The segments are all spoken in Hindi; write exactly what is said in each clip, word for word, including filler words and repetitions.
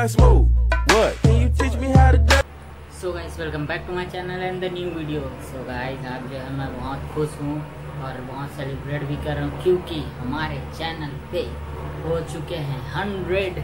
like smooth. What? Can you teach me how to do? So guys welcome back to my channel and the new video. So guys आज जो है मैं बहुत खुश हूँ और बहुत सेलिब्रेट भी कर रहा हूँ क्योंकि हमारे चैनल पे हो चुके हैं हंड्रेड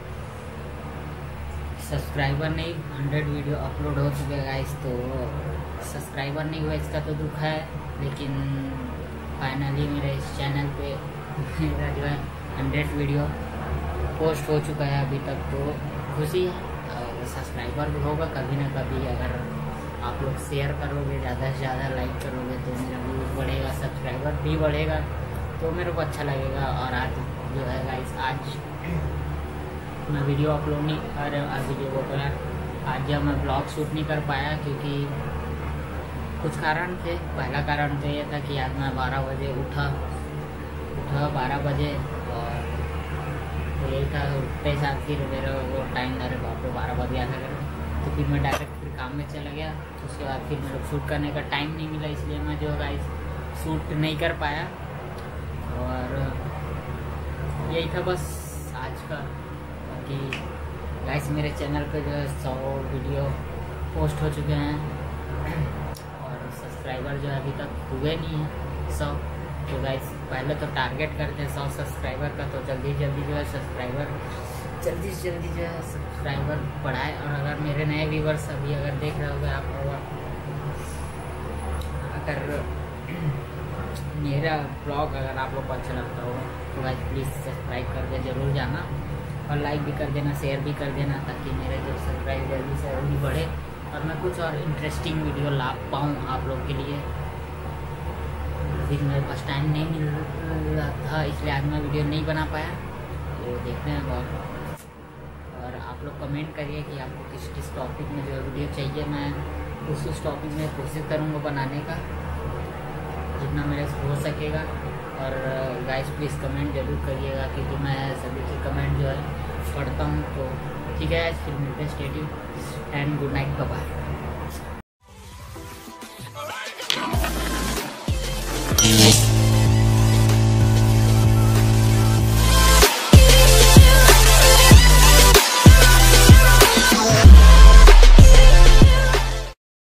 सब्सक्राइबर। नहीं, हंड्रेड वीडियो अपलोड हो चुके हैं गाइस। तो सब्सक्राइबर नहीं हुआ इसका तो दुख है, लेकिन फाइनली मेरे इस चैनल पे मेरा जो है हंड्रेड वीडियो पोस्ट हो चुका है अभी तक, तो खुशी है। और सब्सक्राइबर भी होगा कभी ना कभी, अगर आप लोग शेयर करोगे, ज़्यादा से ज़्यादा लाइक करोगे तो मेरा व्यूज़ बढ़ेगा, सब्सक्राइबर भी बढ़ेगा, तो मेरे को अच्छा लगेगा। और आज जो है गाइस, आज मैं वीडियो अपलोड नहीं कर आज वीडियो को कर आज जब मैं ब्लॉग शूट नहीं कर पाया क्योंकि कुछ कारण थे। पहला कारण तो ये था कि आज मैं बारह बजे उठा उठा बारह बजे और तो यही था, उठते साथ फिर मेरा वो टाइम अरे बाप रे बारह बजे आया था, तो फिर मैं डायरेक्ट फिर काम में चला गया। उसके बाद फिर मेरे को शूट करने का टाइम नहीं मिला, इसलिए मैं जो गाइस शूट नहीं कर पाया। और यही था बस आज का। बाकी गाइस मेरे चैनल पे जो है सौ वीडियो पोस्ट हो चुके हैं और सब्सक्राइबर जो है अभी तक हुए नहीं हैं सौ। तो गाइस पहले तो टारगेट करते हैं सौ सब्सक्राइबर का, तो जल्दी जल्दी जो है सब्सक्राइबर जल्दी से जल्दी जो है सब्सक्राइबर बढ़ाए। और अगर मेरे नए व्यूवर्स अभी अगर देख रहे होगे आप, अगर मेरा ब्लॉग अगर आप लोग को अच्छा लगता हो तो गाइस प्लीज़ सब्सक्राइब कर दे जरूर जाना और लाइक भी कर देना, शेयर भी कर देना, ताकि मेरे जो सब्सक्राइब जल्दी से जल्दी बढ़े और मैं कुछ और इंटरेस्टिंग वीडियो ला पाऊँ आप लोग के लिए। अभी मेरे पास टाइम नहीं मिल रहा था, इसलिए आज मैं वीडियो नहीं बना पाया। तो देखते हैं बहुत। और आप लोग कमेंट करिए कि आपको किस किस टॉपिक में जो वीडियो चाहिए, मैं उस उस टॉपिक में कोशिश करूँगा बनाने का जितना मेरे से हो सकेगा। और गाइस प्लीज़ कमेंट जरूर करिएगा क्योंकि मैं सभी की कमेंट जो है पढ़ता हूँ। तो ठीक है, फिर मिलते हैं। Stay tuned and good night, bye bye.